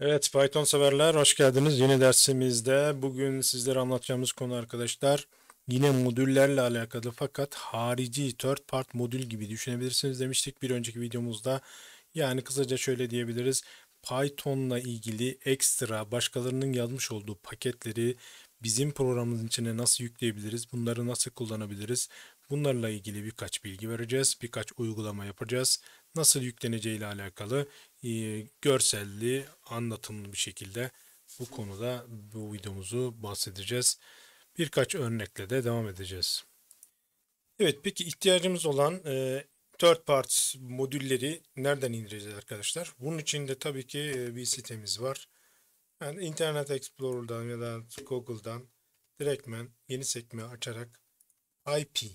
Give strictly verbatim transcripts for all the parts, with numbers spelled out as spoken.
Evet, Python severler, hoş geldiniz. Yeni dersimizde bugün sizlere anlatacağımız konu arkadaşlar yine modüllerle alakalı fakat harici third part modül gibi düşünebilirsiniz demiştik bir önceki videomuzda. Yani kısaca şöyle diyebiliriz. Python'la ilgili ekstra başkalarının yazmış olduğu paketleri bizim programımızın içine nasıl yükleyebiliriz? Bunları nasıl kullanabiliriz? Bunlarla ilgili birkaç bilgi vereceğiz. Birkaç uygulama yapacağız. Nasıl yükleneceği ile alakalı e, görselli, anlatımlı bir şekilde bu konuda bu videomuzu bahsedeceğiz. Birkaç örnekle de devam edeceğiz. Evet, peki ihtiyacımız olan e, third party modülleri nereden indireceğiz arkadaşlar? Bunun için de tabii ki e, bir sitemiz var. Yani Internet Explorer'dan ya da Google'dan direktmen yeni sekme açarak py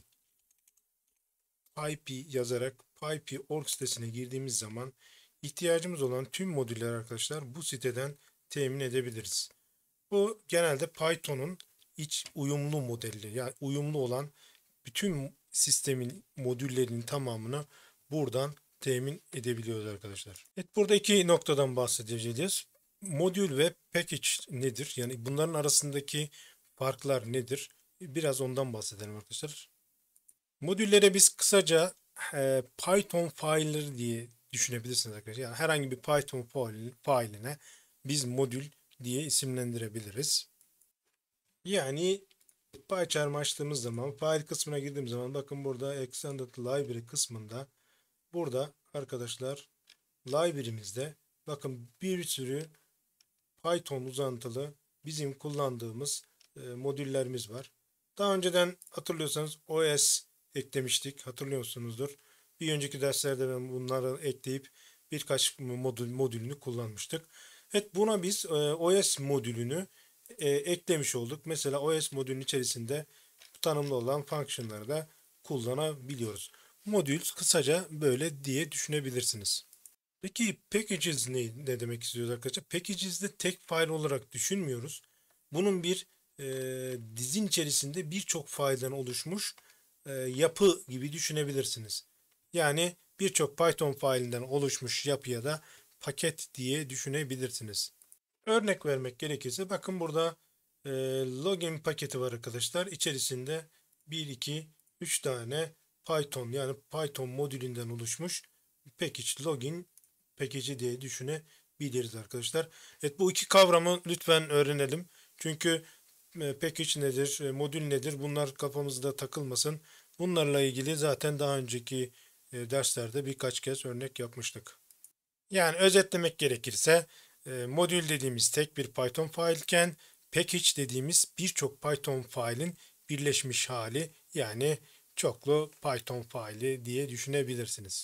py yazarak py nokta org sitesine girdiğimiz zaman ihtiyacımız olan tüm modüller arkadaşlar bu siteden temin edebiliriz. Bu genelde Python'un iç uyumlu modeli, yani uyumlu olan bütün sistemin modüllerinin tamamını buradan temin edebiliyoruz arkadaşlar. Evet, burada iki noktadan bahsedeceğiz. Modül ve package nedir? Yani bunların arasındaki farklar nedir? Biraz ondan bahsedelim arkadaşlar. Modüllere biz kısaca e, Python file'ları diye düşünebilirsiniz arkadaşlar. Yani herhangi bir Python file'ine biz modül diye isimlendirebiliriz. Yani PyCharm açtığımız zaman file kısmına girdiğim zaman bakın burada Extended Library kısmında burada arkadaşlar library'mizde bakın bir sürü Python uzantılı bizim kullandığımız e, modüllerimiz var. Daha önceden hatırlıyorsanız O S eklemiştik. Hatırlıyorsunuzdur. Bir önceki derslerde ben bunları ekleyip birkaç modül modülünü kullanmıştık. Evet, buna biz e, O S modülünü e, eklemiş olduk. Mesela O S modülünün içerisinde tanımlı olan fonksiyonları da kullanabiliyoruz. Modül kısaca böyle diye düşünebilirsiniz. Peki packages ne, ne demek istiyoruz arkadaşlar? Packages'de tek file olarak düşünmüyoruz. Bunun bir e, dizin içerisinde birçok fileden oluşmuş e, yapı gibi düşünebilirsiniz. Yani birçok Python failinden oluşmuş yapıya da paket diye düşünebilirsiniz. Örnek vermek gerekirse bakın burada e, login paketi var arkadaşlar. İçerisinde bir, iki, üç tane Python yani Python modülünden oluşmuş package login paketi diye düşünebiliriz arkadaşlar. Evet, bu iki kavramı lütfen öğrenelim. Çünkü e, package nedir, e, modül nedir bunlar kafamızda takılmasın. Bunlarla ilgili zaten daha önceki e, derslerde birkaç kez örnek yapmıştık. Yani özetlemek gerekirse e, modül dediğimiz tek bir Python failken package dediğimiz birçok Python failin birleşmiş hali yani çoklu Python faili diye düşünebilirsiniz.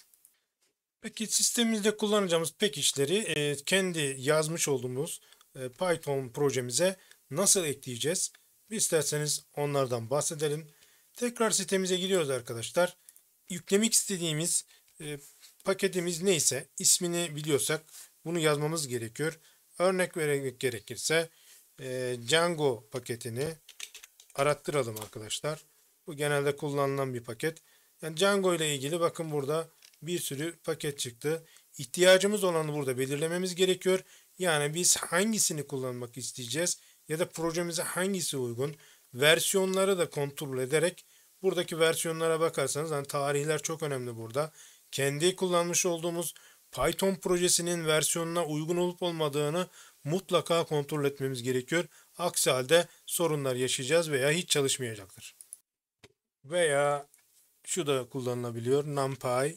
Peki sistemimizde kullanacağımız package'leri e, kendi yazmış olduğumuz e, Python projemize nasıl ekleyeceğiz? İsterseniz onlardan bahsedelim. Tekrar sitemize gidiyoruz arkadaşlar. Yüklemek istediğimiz e, paketimiz neyse ismini biliyorsak bunu yazmamız gerekiyor. Örnek vermek gerekirse e, Django paketini arattıralım arkadaşlar. Bu genelde kullanılan bir paket. Yani Django ile ilgili bakın burada bir sürü paket çıktı. İhtiyacımız olanı burada belirlememiz gerekiyor. Yani biz hangisini kullanmak isteyeceğiz ya da projemize hangisi uygun. Versiyonları da kontrol ederek buradaki versiyonlara bakarsanız hani tarihler çok önemli burada. Kendi kullanmış olduğumuz Python projesinin versiyonuna uygun olup olmadığını mutlaka kontrol etmemiz gerekiyor. Aksi halde sorunlar yaşayacağız veya hiç çalışmayacaktır. Veya şu da kullanılabiliyor. NumPy.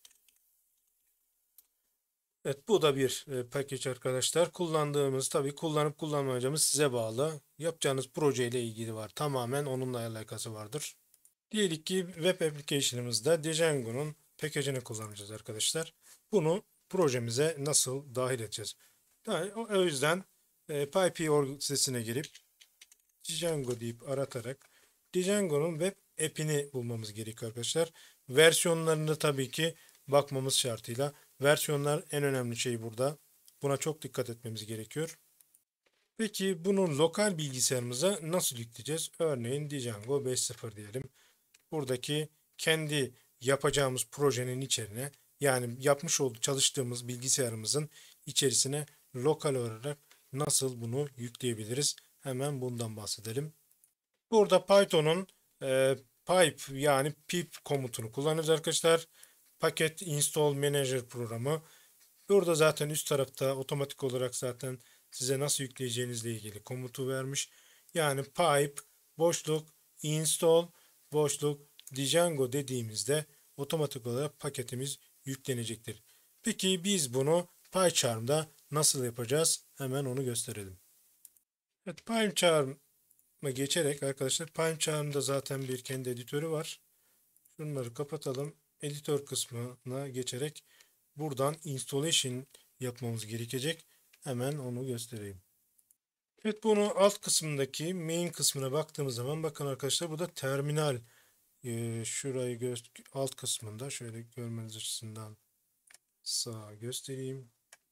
Evet, bu da bir e, package arkadaşlar. Kullandığımız tabii kullanıp kullanmayacağımız size bağlı. Yapacağınız projeyle ilgili var. Tamamen onunla alakası vardır. Diyelim ki web application'ımızda Django'nun package'ini kullanacağız arkadaşlar. Bunu projemize nasıl dahil edeceğiz? Yani o o yüzden e, py nokta org sitesine girip Django deyip aratarak Django'nun web app'ini bulmamız gerekiyor arkadaşlar. Versiyonlarını tabii ki bakmamız şartıyla. Versiyonlar en önemli şey burada. Buna çok dikkat etmemiz gerekiyor. Peki bunu lokal bilgisayarımıza nasıl yükleyeceğiz? Örneğin Django beş nokta sıfır diyelim. Buradaki kendi yapacağımız projenin içerine yani yapmış olduğu çalıştığımız bilgisayarımızın içerisine lokal olarak nasıl bunu yükleyebiliriz? Hemen bundan bahsedelim. Burada Python'un e, pipe yani pip komutunu kullanıyoruz arkadaşlar. Paket install manager programı. Burada zaten üst tarafta otomatik olarak zaten size nasıl yükleyeceğinizle ilgili komutu vermiş. Yani pipe boşluk install boşluk Django dediğimizde otomatik olarak paketimiz yüklenecektir. Peki biz bunu PyCharm'da nasıl yapacağız? Hemen onu gösterelim. Evet, PyCharm'a geçerek arkadaşlar, PyCharm'da zaten bir kendi editörü var. Şunları kapatalım. Editör kısmına geçerek buradan installation yapmamız gerekecek. Hemen onu göstereyim. Evet, bunu alt kısmındaki main kısmına baktığımız zaman bakın arkadaşlar, bu da terminal. Ee, şurayı gö alt kısmında şöyle görmeniz açısından sağa göstereyim.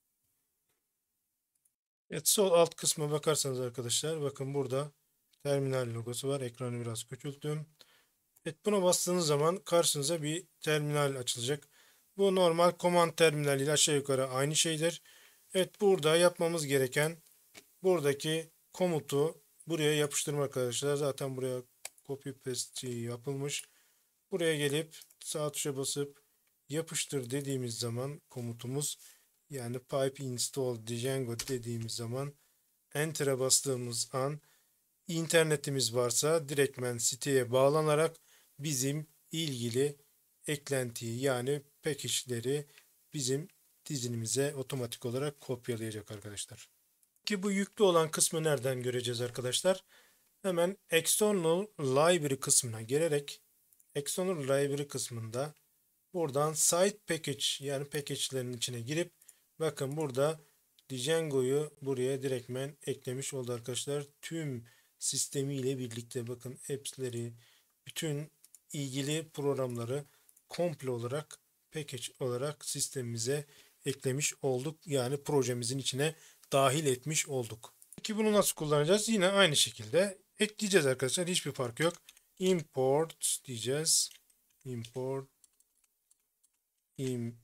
Evet, sol alt kısma bakarsanız arkadaşlar, bakın burada terminal logosu var. Ekranı biraz küçülttüm. Evet, buna bastığınız zaman karşınıza bir terminal açılacak. Bu normal command terminal ile aşağı yukarı aynı şeydir. Evet, burada yapmamız gereken buradaki komutu buraya yapıştırmak arkadaşlar. Zaten buraya copy paste yapılmış. Buraya gelip sağ tuşa basıp yapıştır dediğimiz zaman komutumuz, yani pipe install Django dediğimiz zaman enter'a bastığımız an internetimiz varsa direktmen siteye bağlanarak bizim ilgili eklentiyi yani package'leri bizim dizinimize otomatik olarak kopyalayacak arkadaşlar. Ki bu yüklü olan kısmı nereden göreceğiz arkadaşlar? Hemen External Library kısmına gelerek External Library kısmında buradan Site Package yani package'lerin içine girip bakın burada Django'yu buraya direktmen eklemiş oldu arkadaşlar. Tüm sistemiyle birlikte bakın apps'leri, bütün ilgili programları komple olarak package olarak sistemimize eklemiş olduk. Yani projemizin içine dahil etmiş olduk. Peki bunu nasıl kullanacağız? Yine aynı şekilde ekleyeceğiz arkadaşlar. Hiçbir fark yok. Import diyeceğiz. Import im,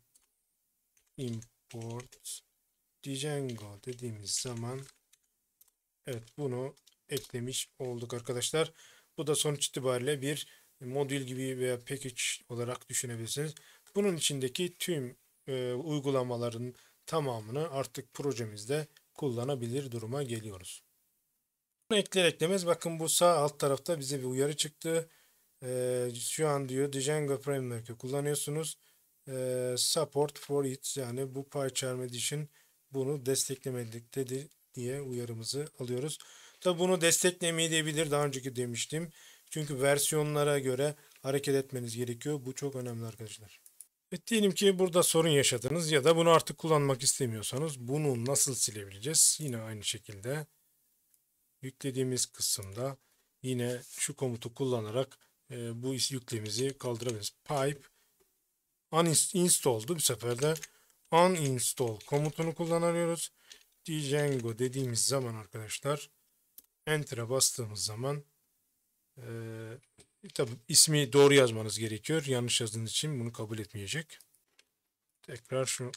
import Django dediğimiz zaman evet, bunu eklemiş olduk arkadaşlar. Bu da sonuç itibariyle bir modül gibi veya package olarak düşünebilirsiniz. Bunun içindeki tüm e, uygulamaların tamamını artık projemizde kullanabilir duruma geliyoruz. Bunu ekler eklemez bakın bu sağ alt tarafta bize bir uyarı çıktı. E, şu an diyor Django Framework'ı kullanıyorsunuz. E, support for it, yani bu PyCharm Edition bunu desteklemektedir diye uyarımızı alıyoruz. Tabi bunu desteklemeyebilir, daha önceki demiştim. Çünkü versiyonlara göre hareket etmeniz gerekiyor. Bu çok önemli arkadaşlar. Evet, diyelim ki burada sorun yaşadınız ya da bunu artık kullanmak istemiyorsanız bunu nasıl silebileceğiz? Yine aynı şekilde yüklediğimiz kısımda yine şu komutu kullanarak e, bu yüklemizi kaldırabiliriz. Pipe uninstall'du, bu sefer de uninstall komutunu kullanıyoruz. Django dediğimiz zaman arkadaşlar enter'a bastığımız zaman e, tabi ismi doğru yazmanız gerekiyor. Yanlış yazdığınız için bunu kabul etmeyecek. Tekrar şu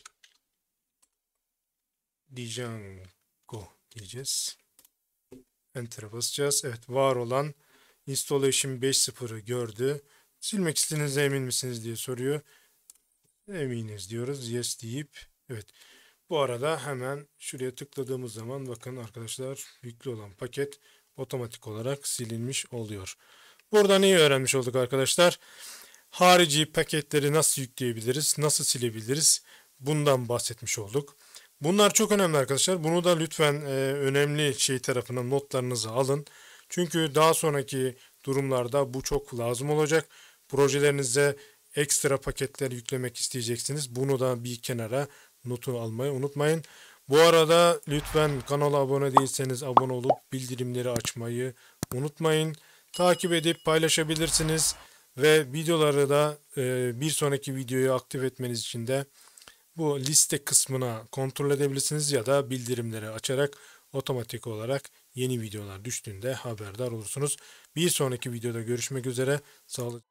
Django diyeceğiz. Enter'a basacağız. Evet, var olan installation beş nokta sıfırı gördü. Silmek istediğinizde emin misiniz diye soruyor. Eminiz diyoruz. Yes deyip evet. Bu arada hemen şuraya tıkladığımız zaman bakın arkadaşlar, yüklü olan paket otomatik olarak silinmiş oluyor. Burada neyi öğrenmiş olduk arkadaşlar? Harici paketleri nasıl yükleyebiliriz? Nasıl silebiliriz? Bundan bahsetmiş olduk. Bunlar çok önemli arkadaşlar. Bunu da lütfen e, önemli şey tarafına notlarınızı alın. Çünkü daha sonraki durumlarda bu çok lazım olacak. Projelerinize ekstra paketler yüklemek isteyeceksiniz. Bunu da bir kenara notunu almayı unutmayın. Bu arada lütfen kanala abone değilseniz abone olup bildirimleri açmayı unutmayın. Takip edip paylaşabilirsiniz. Ve videoları da e, bir sonraki videoyu aktif etmeniz için de bu liste kısmına kontrol edebilirsiniz ya da bildirimleri açarak otomatik olarak yeni videolar düştüğünde haberdar olursunuz. Bir sonraki videoda görüşmek üzere. Sağlıcakla.